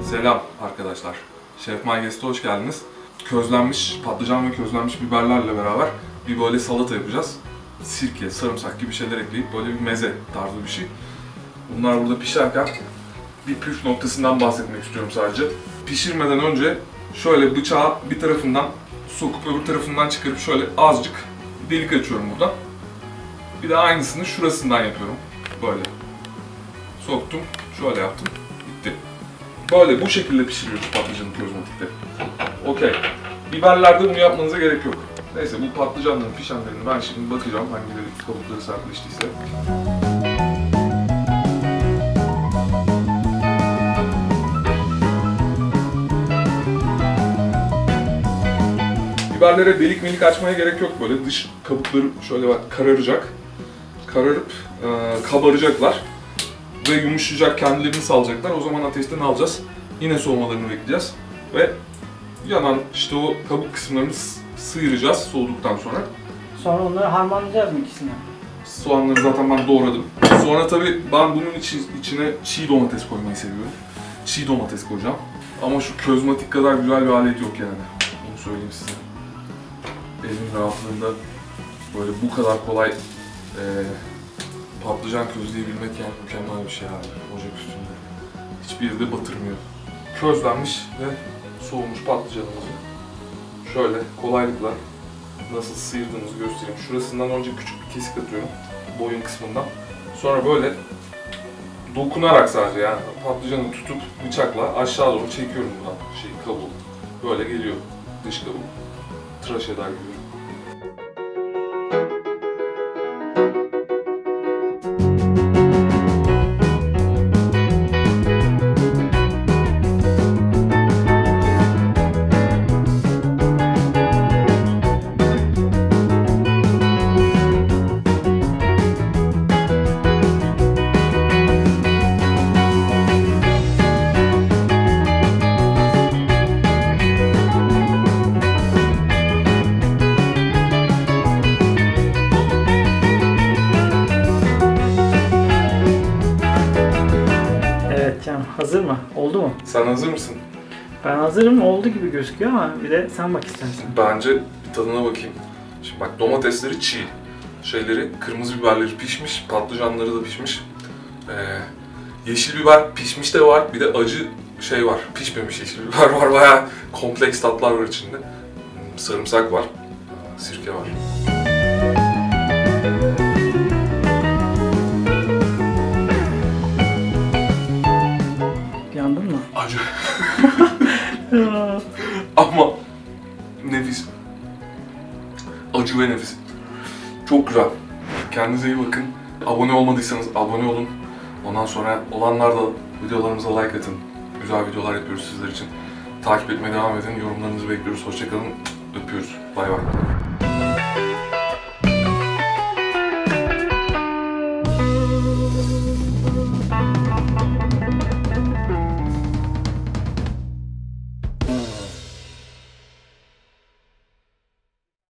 Selam arkadaşlar. Şef My hoş geldiniz. Közlenmiş patlıcan ve közlenmiş biberlerle beraber bir böyle salata yapacağız. Sirke, sarımsak gibi şeyler ekleyip böyle bir meze tarzı bir şey. Bunlar burada pişerken bir püf noktasından bahsetmek istiyorum sadece. Pişirmeden önce şöyle bıçağı bir tarafından sokup öbür tarafından çıkarıp şöyle azıcık delik açıyorum burada. Bir de aynısını şurasından yapıyorum. Böyle. Soktum, şöyle yaptım, bitti. Böyle bu şekilde pişiriyoruz patlıcanı közmatikte. Okey. Biberlerde bunu yapmanıza gerek yok. Neyse bu patlıcanların pişenlerini ben şimdi bakacağım hangileri kabukları sertleştiyse. Biberlere delik melik açmaya gerek yok, böyle dış kabukları şöyle bak kararacak. Kararıp kabaracaklar ve yumuşayacak, kendilerini salacaklar. O zaman ateşten alacağız. Yine soğumalarını bekleyeceğiz ve yanan işte o kabuk kısımlarını sıyıracağız soğuduktan sonra. Sonra onları harmanlayacağız mı ikisini? Soğanları zaten ben doğradım. Sonra tabii ben bunun içine çiğ domates koymayı seviyorum. Çiğ domates koyacağım. Ama şu közmatik kadar güzel bir alet yok yani. Bunu söyleyeyim size. Elin rahatlığında böyle bu kadar kolay patlıcan közleyebilmek yani mükemmel bir şey abi. Ocak üstünde. Hiçbir yerde batırmıyor. Közlenmiş ve soğumuş patlıcanımızı şöyle kolaylıkla nasıl sıyırdığımızı göstereyim. Şurasından önce küçük bir kesik atıyorum. Boyun kısmından. Sonra böyle dokunarak sadece yani patlıcanı tutup bıçakla aşağı doğru çekiyorum buradan kabuğu. Böyle geliyor dış kabuğu. Tıraş eder gibi. Hazır mı? Oldu mu? Sen hazır mısın? Ben hazırım. Oldu gibi gözüküyor ama bir de sen bak istersen. Bence bir tadına bakayım. Şimdi bak domatesleri çiğ. Kırmızı biberleri pişmiş, patlıcanları da pişmiş. Yeşil biber pişmiş de var, bir de acı var, pişmemiş yeşil biber var. Bayağı kompleks tatlar var içinde. Sarımsak var, sirke var. Yandın mı? Acı. Ama nefis. Acı ve nefis. Çok güzel. Kendinize iyi bakın. Abone olmadıysanız abone olun. Ondan sonra olanlar da videolarımıza like atın. Güzel videolar yapıyoruz sizler için. Takip etmeye devam edin. Yorumlarınızı bekliyoruz. Hoşça kalın. Öpüyoruz. Bay bay.